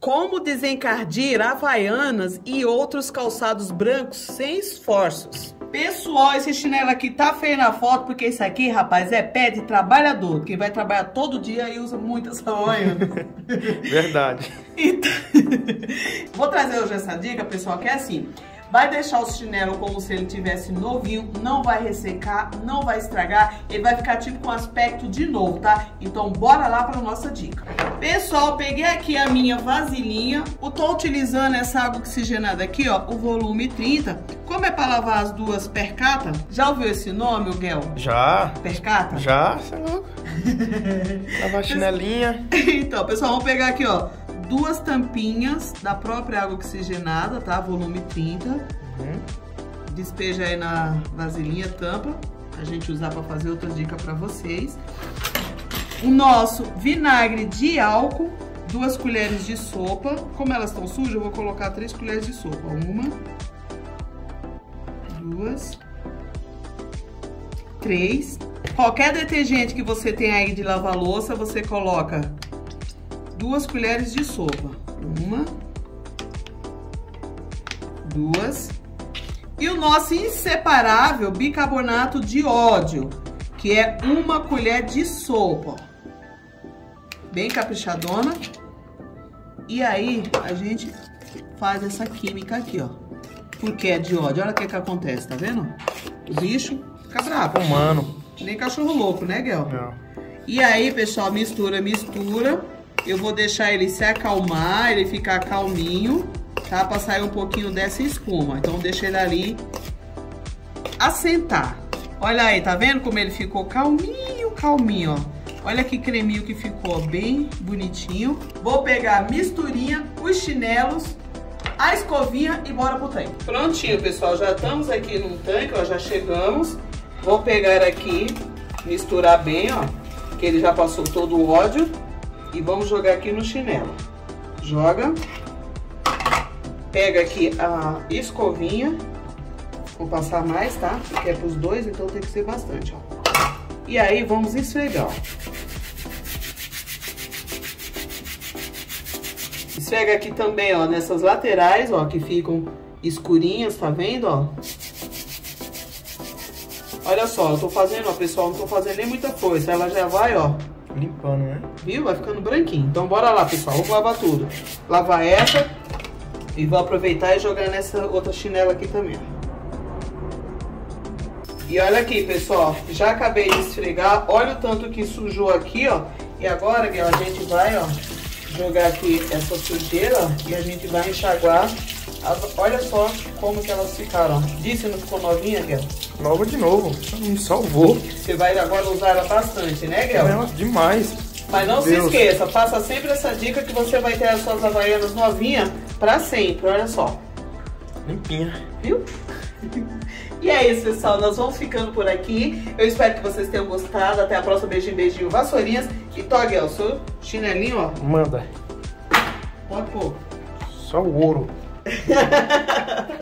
Como desencardir havaianas e outros calçados brancos sem esforços. Pessoal, esse chinelo aqui tá feio na foto, porque isso aqui, rapaz, é pé de trabalhador. Quem vai trabalhar todo dia e usa muitas havaianas. Verdade. Então, vou trazer hoje essa dica, pessoal, que é assim. Vai deixar o chinelo como se ele tivesse novinho, não vai ressecar, não vai estragar, ele vai ficar tipo com aspecto de novo, tá? Então bora lá para nossa dica. Pessoal, peguei aqui a minha vasilhinha, eu tô utilizando essa água oxigenada aqui, ó, o volume 30. Como é para lavar as duas percata? Já ouviu esse nome, Guel? Já. Percata? Já, você é louco. Lavar a chinelinha. Então, pessoal, vamos pegar aqui, ó, duas tampinhas da própria água oxigenada, tá? Volume 30. Despeja aí na vasilhinha, tampa. A gente usar para fazer outras dicas para vocês. O nosso vinagre de álcool, 2 colheres de sopa. Como elas estão sujas, eu vou colocar 3 colheres de sopa. 1, 2, 3. Qualquer detergente que você tem aí de lavar louça, você coloca 2 colheres de sopa. 1, 2. E o nosso inseparável bicarbonato de sódio, que é 1 colher de sopa. Bem caprichadona. E aí, a gente faz essa química aqui, ó. Porque é de ódio. Olha o que acontece, tá vendo? O bicho fica bravo. Humano. Nem cachorro louco, né, Guel? Não. E aí, pessoal, mistura, mistura. Eu vou deixar ele se acalmar, ele ficar calminho, tá? Pra sair um pouquinho dessa espuma. Então, deixa ele ali assentar. Olha aí, tá vendo como ele ficou calminho, calminho, ó. Olha que creminho que ficou, bem bonitinho. Vou pegar a misturinha, os chinelos, a escovinha e bora pro tanque. Prontinho, pessoal, já estamos aqui no tanque, ó, já chegamos. Vou pegar aqui, misturar bem, ó, que ele já passou todo o ódio. E vamos jogar aqui no chinelo. Joga. Pega aqui a escovinha. Vou passar mais, tá? Porque é pros dois, então tem que ser bastante, ó. E aí vamos esfregar, ó. Esfrega aqui também, ó, nessas laterais, ó, que ficam escurinhas, tá vendo, ó? Olha só, eu tô fazendo, ó, pessoal, não tô fazendo nem muita força. Ela já vai, ó, limpando, né? viu? Vai ficando branquinho. Então bora lá, pessoal. Vamos lavar tudo. Lavar essa. E vou aproveitar e jogar nessa outra chinela aqui também. E olha aqui, pessoal. Já acabei de esfregar. Olha o tanto que sujou aqui, ó. E agora, Guel, a gente vai, ó, jogar aqui essa sujeira, ó. E a gente vai enxaguar. Olha só como que elas ficaram. Disse, não ficou novinha, Guel? Nova de novo. Me salvou. Você vai agora usar ela bastante, né, Guel? É, demais. Mas não se esqueça, faça sempre essa dica que você vai ter as suas havaianas novinhas pra sempre, olha só. Limpinha. Viu? E é isso, pessoal, nós vamos ficando por aqui. Eu espero que vocês tenham gostado. Até a próxima, beijinho, beijinho, vassourinhas. E Guel, seu chinelinho, ó. Manda. Pode pôr. Só o ouro.